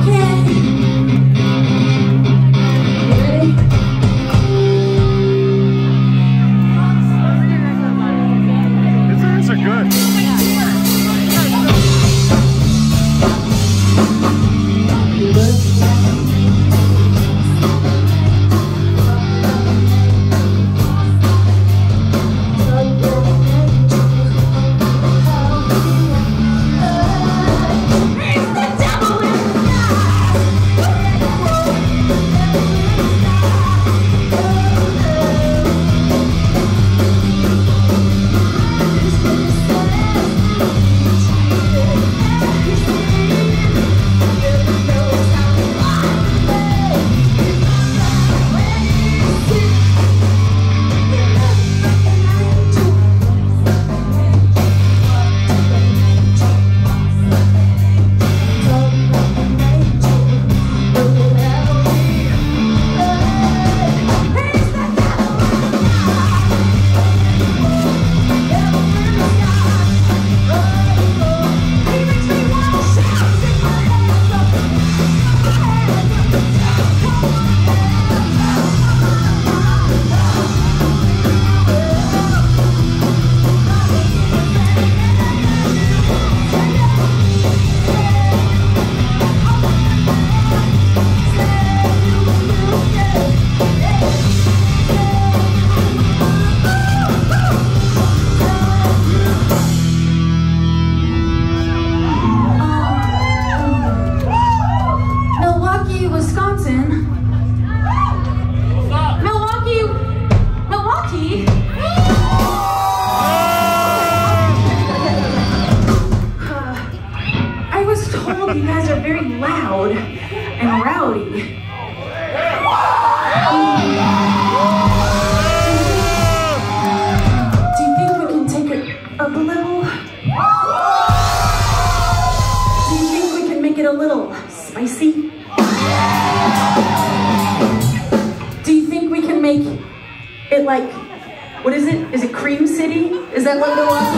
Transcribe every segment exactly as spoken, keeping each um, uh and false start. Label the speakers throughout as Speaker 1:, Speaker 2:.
Speaker 1: Like, what is it? Is it Cream City? Is that what Milwaukee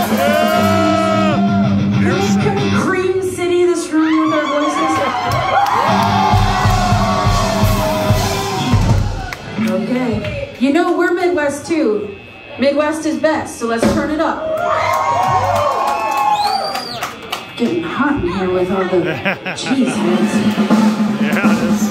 Speaker 1: is? Can we Cream City this room with our voices? Okay. You know, we're Midwest too. Midwest is best, so let's turn it up. Getting hot in here with all the cheese heads.
Speaker 2: Yeah, it is.